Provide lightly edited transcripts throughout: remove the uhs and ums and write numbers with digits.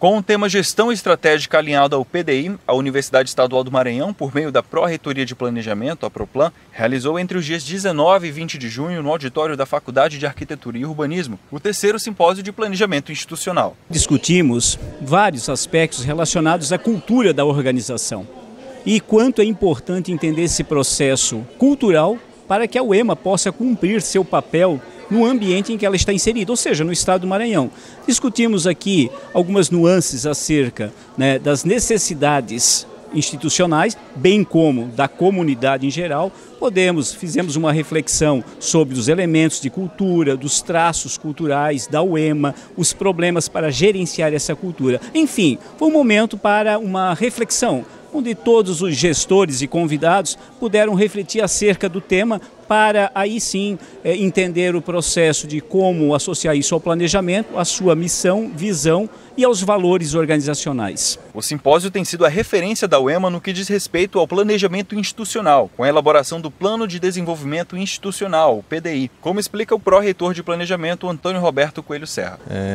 Com o tema Gestão Estratégica alinhado ao PDI, a Universidade Estadual do Maranhão, por meio da Pró-Reitoria de Planejamento, a Proplan, realizou entre os dias 19 e 20 de junho, no auditório da Faculdade de Arquitetura e Urbanismo, o terceiro simpósio de planejamento institucional. Discutimos vários aspectos relacionados à cultura da organização e quanto é importante entender esse processo cultural para que a UEMA possa cumprir seu papel no ambiente em que ela está inserida, ou seja, no estado do Maranhão. Discutimos aqui algumas nuances acerca das necessidades institucionais, bem como da comunidade em geral. Fizemos uma reflexão sobre os elementos de cultura, dos traços culturais da UEMA, os problemas para gerenciar essa cultura. Enfim, foi um momento para uma reflexão, onde todos os gestores e convidados puderam refletir acerca do tema para aí sim entender o processo de como associar isso ao planejamento, à sua missão, visão e aos valores organizacionais. O simpósio tem sido a referência da UEMA no que diz respeito ao planejamento institucional, com a elaboração do Plano de Desenvolvimento Institucional, o PDI, como explica o pró-reitor de planejamento, Antônio Roberto Coelho Serra.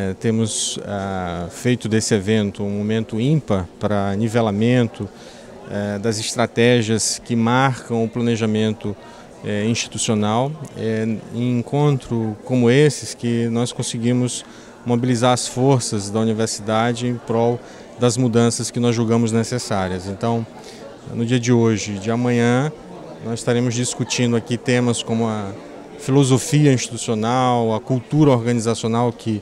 Temos feito desse evento um momento ímpar para nivelamento das estratégias que marcam o planejamento institucional. Em encontro como esses que nós conseguimos mobilizar as forças da universidade em prol das mudanças que nós julgamos necessárias. Então, no dia de hoje e de amanhã, nós estaremos discutindo aqui temas como a filosofia institucional, a cultura organizacional que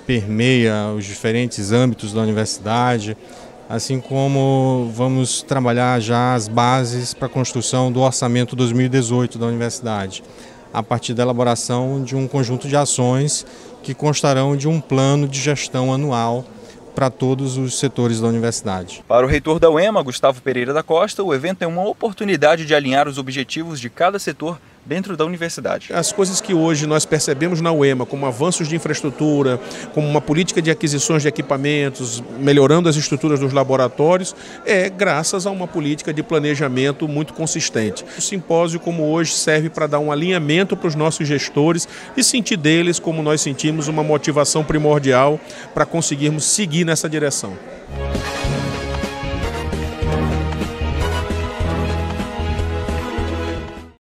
permeia os diferentes âmbitos da universidade, assim como vamos trabalhar já as bases para a construção do orçamento 2018 da universidade, a partir da elaboração de um conjunto de ações que constarão de um plano de gestão anual para todos os setores da universidade. Para o reitor da UEMA, Gustavo Pereira da Costa, o evento é uma oportunidade de alinhar os objetivos de cada setor dentro da universidade. As coisas que hoje nós percebemos na UEMA como avanços de infraestrutura, como uma política de aquisições de equipamentos, melhorando as estruturas dos laboratórios, é graças a uma política de planejamento muito consistente. O simpósio como hoje serve para dar um alinhamento para os nossos gestores e sentir deles, como nós sentimos, uma motivação primordial para conseguirmos seguir nessa direção.